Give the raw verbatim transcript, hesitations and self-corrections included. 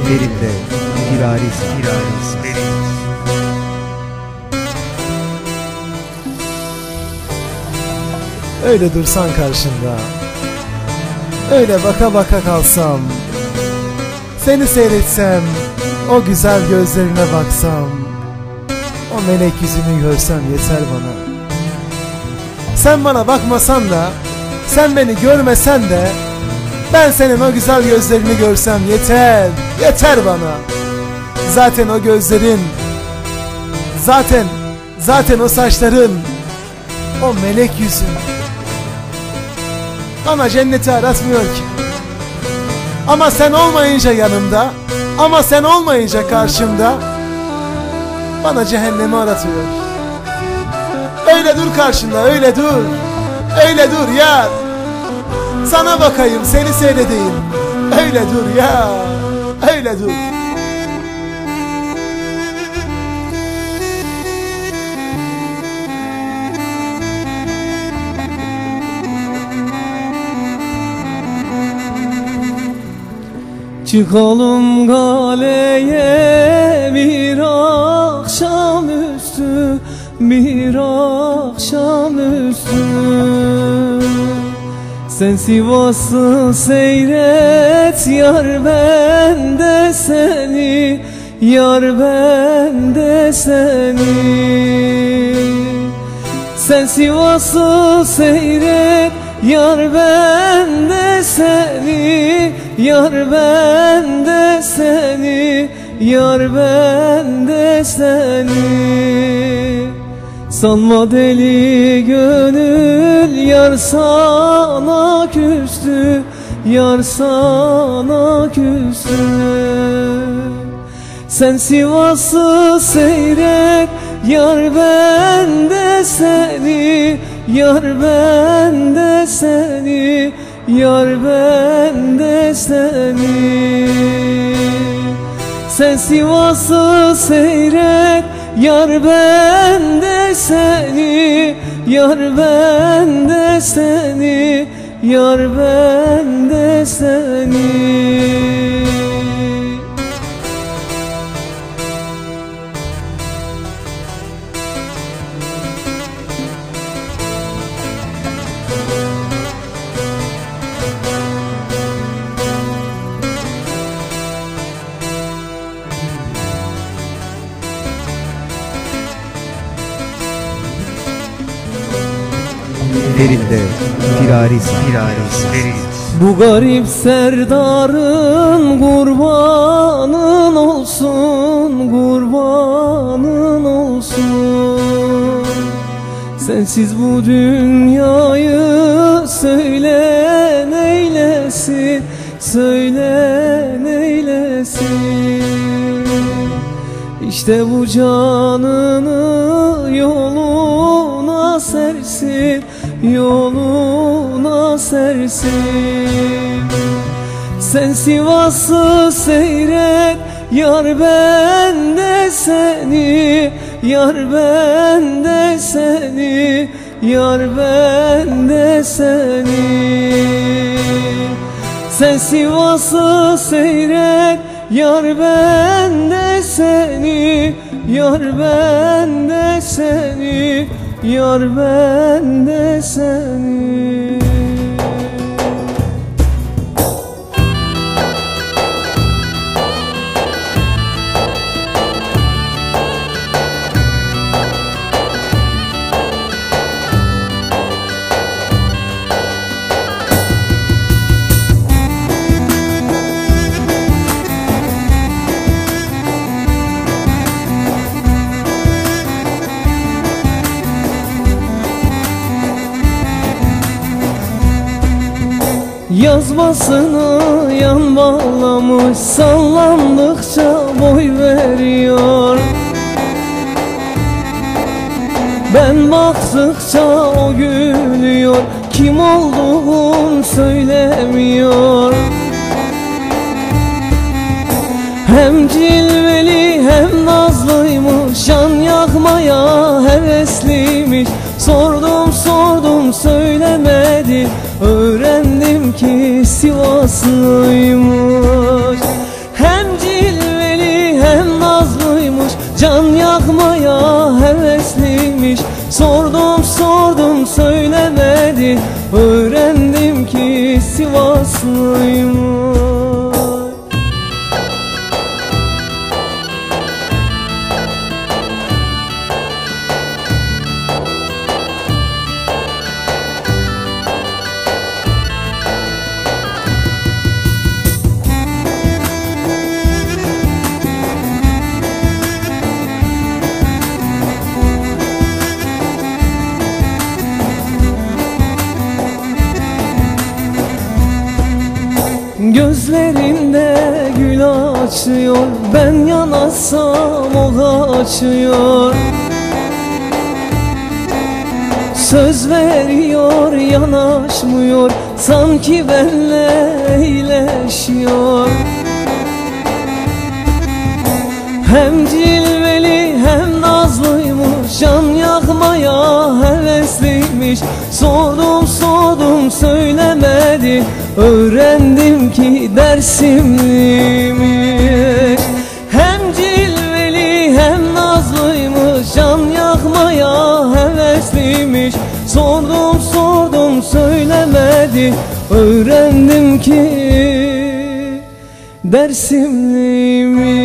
Derinde firaris firaris deriz. Öyle dursan karşımda, öyle baka baka kalsam, seni seyretsem, o güzel gözlerine baksam, o melek yüzünü görsem yeter bana. Sen bana bakmasan da, sen beni görmesen de, ben senin o güzel gözlerini görsem yeter, yeter bana. Zaten o gözlerin, zaten, zaten o saçların, o melek yüzün bana cenneti aratmıyor ki. Ama sen olmayınca yanımda, ama sen olmayınca karşımda, bana cehennemi aratıyor. Öyle dur karşımda, öyle dur, öyle dur ya. Sana bakayım, seni seyredeyim. Öyle dur ya, öyle dur. Çıkalım galeye bir akşamüstü, bir akşamüstü. Sen Sivas'ı seyret, yar ben de seni, yar ben de seni. Sen Sivas'ı seyret, yar ben de seni, yar ben de seni, yar ben de seni. Sanma deli gönül yar sana küstü, yar sana küstü. Sen Sivas'ı seyret, yar ben de seni, yar ben de seni, yar ben de seni. Sen Sivas'ı seyret, yar ben de seni, yar ben de seni, yar ben de seni. Derinde firaris firaris deriz. Bu garip serdarın kurbanın olsun, kurbanın olsun. Sensiz bu dünyayı söyle neylesin, söyle neylesin. İşte bu canını yoluna sersin, yoluna sersin. Sen Sivas'ı seyret, yar ben de seni, yar ben de seni, yar ben de seni. Sen Sivas'ı seyret, yar ben de seni, yar ben de seni, yar ben de seni. Yazmasını yan bağlamış, sallandıkça boy veriyor. Ben baktıkça o gülüyor, kim olduğunu söylemiyor. Hem cilveli hem nazlıymış, can yakmaya hevesliymiş. Sordum sordum söylemedi, öğrendim ki Sivaslıymış. Hem cilveli can yakmaya hevesliymiş. Sordum sordum söylemedi, öğrendim ki Sivaslıymış. Gözlerinde gül açıyor, ben yanasam o açıyor. Söz veriyor yanaşmıyor, sanki benle iyileşiyor. Hem cilveli hem nazlıymış, can yakmaya hevesliymiş. Sordum sordum söylemedi, öğrendim ki Dersimliymiş. Hem cilveli hem nazlıymış, can yakmaya hevesliymiş. Sordum sordum söylemedi, öğrendim ki Dersimliymiş.